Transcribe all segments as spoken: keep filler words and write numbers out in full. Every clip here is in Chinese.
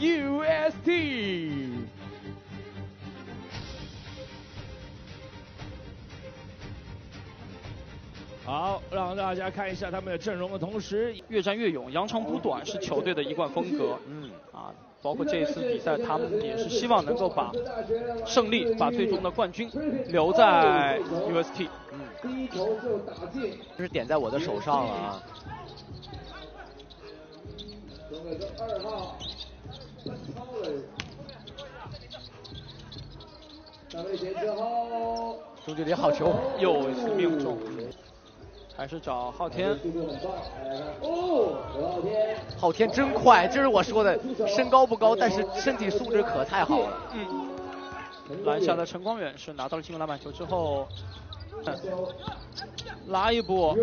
U S T。好，让大家看一下他们的阵容的同时， 越战越勇，扬长补短是球队的一贯风格。嗯啊，包括这一次比赛，他们也是希望能够把胜利、把最终的冠军留在 U S T。嗯， 第一球就打进， 这是点在我的手上了啊。 送给这二号奔超人，上位前之后， 中距离好球， 又一次命中。还是找昊天， 速度很快，哦，昊天， 昊天真快，这是我说的，身高不高，但是身体素质可太好了。 嗯，篮下的陈光远是拿到了进攻篮板球之后，嗯、拉一波，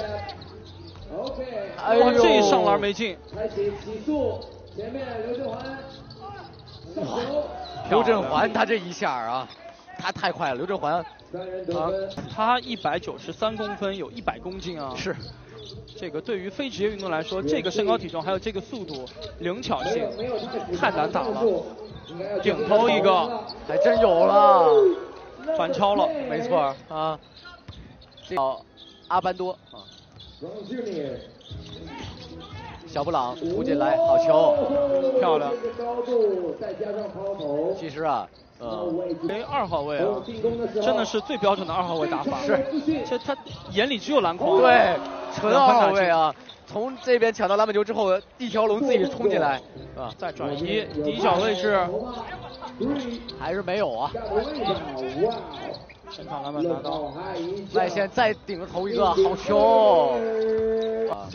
哎呦， 这一上篮没进。 开启起速，前面刘振环， 哇，刘振环他这一下啊，他太快了，刘振环。 啊，他一百九十三公分，有一百公斤啊！ 是， 这个对于非职业运动来说，这个身高体重还有这个速度、灵巧性，太难打了。顶头一个， 还真有了， 反超了， 没错啊。这叫阿班多啊，小布朗突进来，好球， 漂亮。 其实啊。呃， 哎，二号位啊，真的是最标准的二号位打法。 是， 这他眼里只有篮筐。 对，纯二号位啊，从这边抢到篮板球之后，一条龙自己冲进来，啊， 再转移底角位置， 还是没有啊。 前场篮板拿到， 外线再顶着头一个，好球。啊。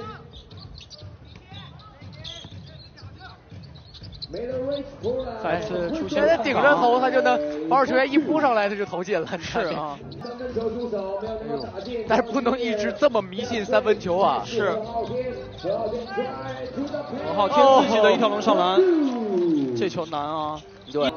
再次出现， 现在顶着头，他就能防守球员一扑上来，他就投进了。 是啊， 但是不能一直这么迷信三分球啊。 是。昊天自己的一条龙上篮，这球难啊。 对。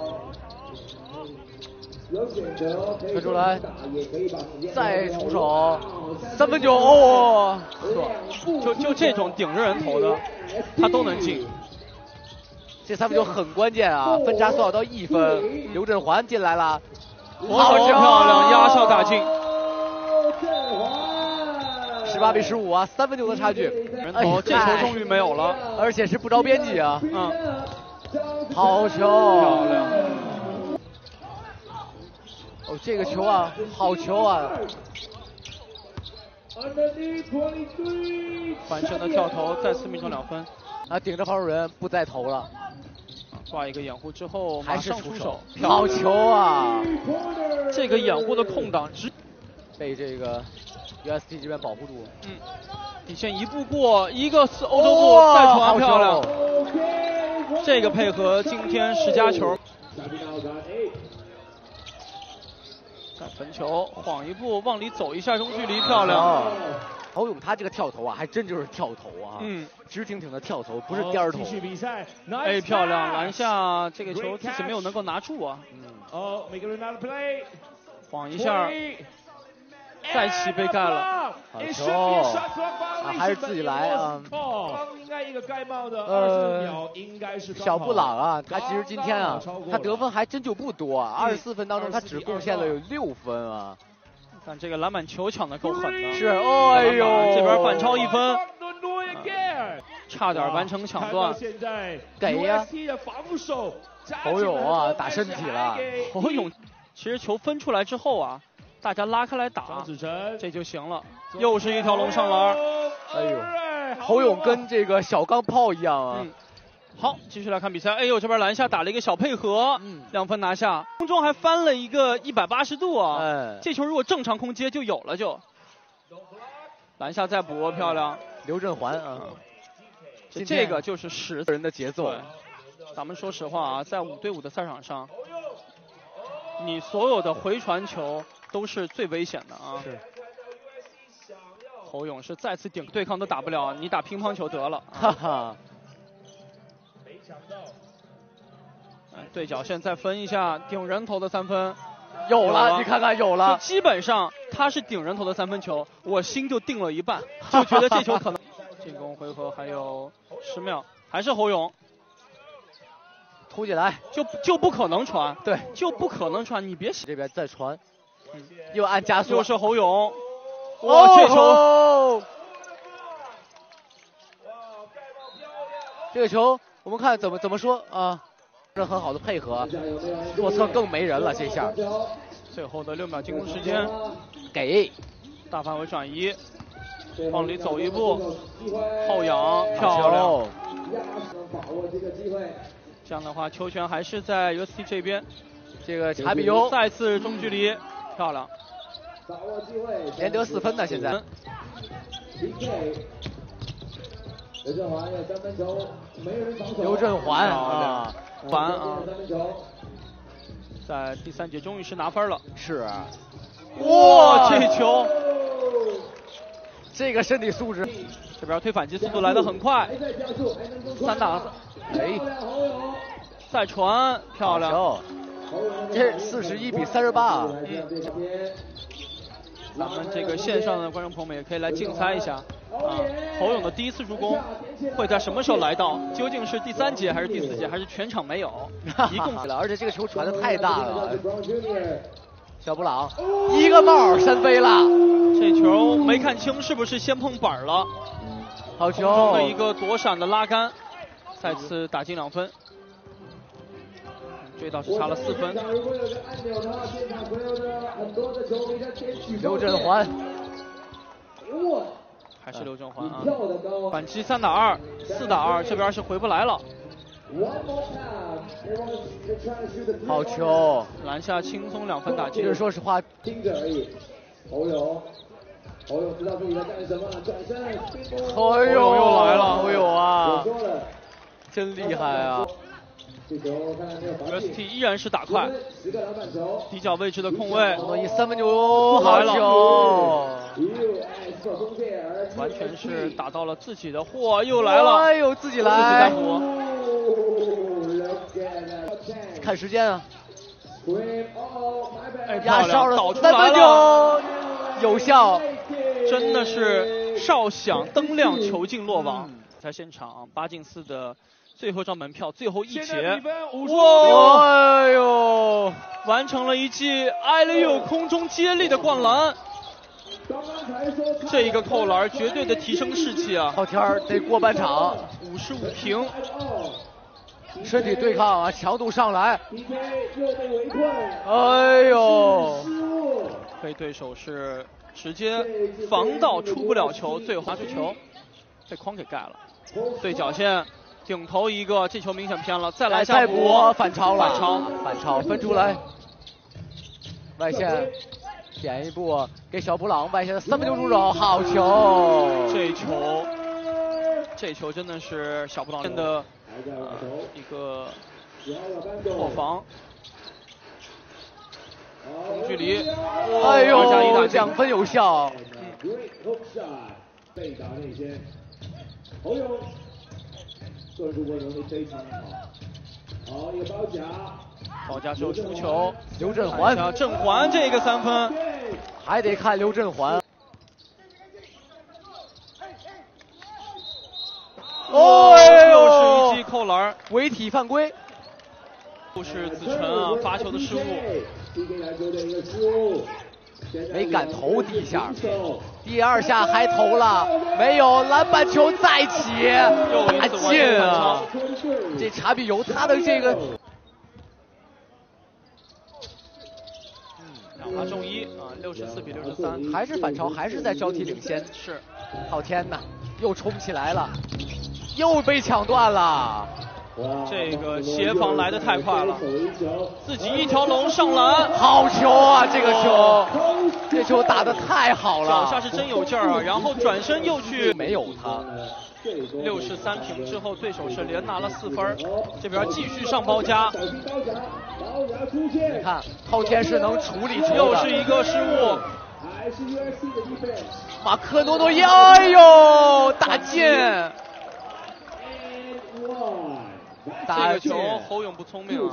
推出来，再出手，三分球哦， 就就这种顶着人头的，他都能进。 这三分球很关键啊，分差缩小到一分。刘振环进来了， 好球，漂亮，压哨打进， 十八比十五啊，三分球的差距。 人头，这球终于没有了， 而且是不着边际啊。 嗯， 好球， 漂亮。 哦，这个球啊，好球啊！ 反身的跳投，再次命中两分。 啊，顶着防守人不再投了。 挂一个掩护之后， 还是马上出手， 好球啊！ 这个掩护的空档直被这个 U S T 这边保护住。 嗯，底线一步过，一个是欧洲步，再传漂亮。这个配合今天十佳球。再分球，晃一步往里走一下，中距离漂亮。 侯勇他这个跳投啊，还真就是跳投啊，嗯，直挺挺的跳投，不是颠投。 继续比赛， 哎，漂亮，篮下这个球自己没有能够拿住啊。 嗯，哦，每个人拿了 play， 晃一下，再起被盖了， 好球啊，还是自己来啊。 应该一个盖帽的二十秒应该是小布朗啊，他其实今天啊，他得分还真就不多，二十四分当中他只贡献了有六分啊。 看这个篮板球抢的够狠的， 是，哎呦， 这边反超一分，差点完成抢断， 给呀！侯勇啊，打身体了。 侯勇，其实球分出来之后啊，大家拉开来打，这就行了。又是一条龙上篮， 哎呦，侯勇跟这个小钢炮一样啊。 嗯好，继续来看比赛。哎呦，这边篮下打了一个小配合，嗯，两分拿下，空中还翻了一个一百八十度啊！哎，这球如果正常空接就有了就。篮下再补，漂亮， 刘振环啊， 这这个就是十人的节奏。 咱们说实话啊，在五对五的赛场上，你所有的回传球都是最危险的啊。 是。 侯勇是再次顶对抗都打不了，你打乒乓球得了。 哈哈。 对角线再分一下，顶人头的三分有了，你看看有了。 基本上他是顶人头的三分球，我心就定了一半，就觉得这球可能。进攻回合还有十秒，还是侯勇。 突进来， 就就不可能传， 对， 就不可能传，你别洗。 这边再传，嗯、又按加速， 又是侯勇，哇，哦、这球， 这个球我们看怎么怎么说啊，是很好的配合，左侧更没人了，这下。 最后的六秒进攻时间， 给大范围转移，往里走一步，后仰，漂亮。这样的话，球权还是在 U S T 这边。 这个查比优再次中距离，漂亮， 连得四分呢，现在。刘振环啊， 环啊，在第三节终于是拿分了。 是。 哇，这球， 这个身体素质， 这边推反击速度来得很快，三打， 哎， 再传，漂亮。 这四十一比三十八。 嗯，咱们这个线上的观众朋友们也可以来竞猜一下啊，侯勇的第一次助攻会在什么时候来到？究竟是第三节还是第四节，还是全场没有？一共了，而且这个球传的太大了。小布朗一个帽扇飞了， 这球没看清是不是先碰板了？ 好球！ 的一个躲闪的拉杆，再次打进两分。这倒是差了四分。 刘振环， 还是刘振环啊！反击三打二，四打二，这边是回不来了。 好球！ 篮下轻松两分打进。 其实说实话， 听着而已。侯勇，侯勇知道自己在干什么，转身。 侯勇又来了， 侯勇啊！真厉害啊！ U S T 依然是打快，底角位置的控卫， 一三分球，好球！ 完全是打到了自己的，嚯，又来了！ 哎呦，自己来！自己单看时间啊！ 哎， 压哨了， 倒出来了， 有效！ 真的是哨响灯亮，球进落网。在现场八进四的。最后一张门票，最后一节， 哇！哎呦， 完成了一记艾利欧空中接力的灌篮，这一个扣篮绝对的提升士气啊！ 昊天儿得过半场， 五十五平， 身体对抗啊，强度上来，哎呦， 被对手是直接防到出不了球，最后滑出球，被框给盖了，对角线。顶头一个，这球明显偏了，再来下补，反超了， 反超， 反超，分出来，外线点一步，给小布朗外线的三分球出手，好球！ 这球，这球真的是小布朗的、呃、一个破防，中距离， 哎呦，两分有效。 嗯， 被打内线，侯勇。个人助攻能力非常好，好一个包夹， 包夹之后出球， 刘振环， 振环这个三分， 还得看刘振环。 哦，又是一记扣篮， 违体犯规， 又是子晨啊发球的失误 ，D K 篮球队一个失误， 没敢投第一下，第二下还投了，没有篮板球再起，打进啊！这查比尤他的这个， 嗯，两罚中一啊，六十四比六十三， 还是反超，还是在交替领先。 是， 昊天呐，又冲起来了，又被抢断了。 这个协防来得太快了，自己一条龙上篮， 好球啊！这个球，这球打得太好了， 脚下是真有劲儿啊！然后转身又去， 没有他。 六十三平之后，对手是连拿了四分，这边继续上包夹。 你看，昊天是能处理球的， 又是一个失误。 马克诺诺，哎呦，打进！ 这个球侯勇不聪明啊！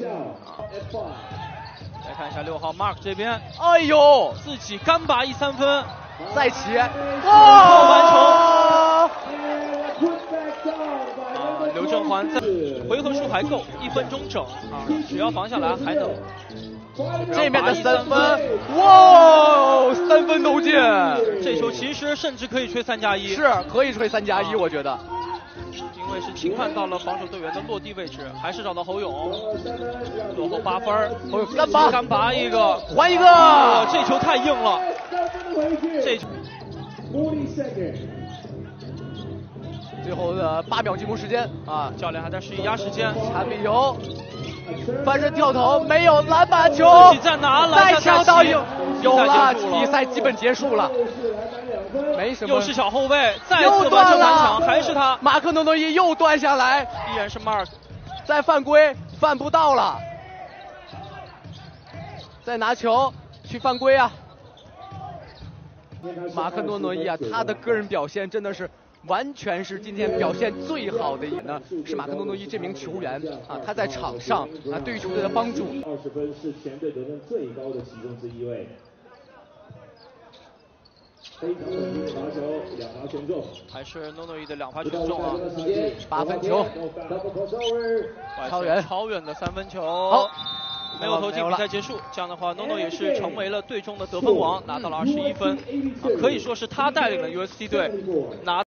再看一下六号 Mark 这边， 哎呦， 自己干拔一三分， 再起， 哇，完成！啊， 刘正环在回合数还够，一分钟整啊，只要防下来还能。 这面的三分，哇，三分投进！ 这球其实甚至可以吹三加一， 是可以吹三加一，我觉得。 因为是侵犯到了防守队员的落地位置，还是找到侯勇，落后八分， 侯勇干拔， 干拔一个， 还一个， 哦、这球太硬了，这球。 最后的八秒进攻时间啊， 教练还在示意压时间。 Chabi-Yo翻身跳投没有篮板球， 自己再拿， 再抢到有有了， 比比赛基本结束了。没什么， 又是小后卫，再次完成反抢，还是他。 马克诺诺伊又断下来， 依然是 Mark， 再犯规，犯不到了，再拿球去犯规啊！马克诺诺伊啊，他的个人表现真的是完全是今天表现最好的也呢，是马克诺诺伊这名球员啊，他在场上啊对于球队的帮助。 二十分是全队得分最高的其中之一位。非常稳定的罚球，两罚全中， 还是诺诺伊的两罚全中啊！ 八分球，超远超远的三分球， 好， 没有投进，比赛结束。这样的话，诺诺也是成为了队中的得分王，拿到了二十一分，啊，可以说是他带领了 U S T 队拿。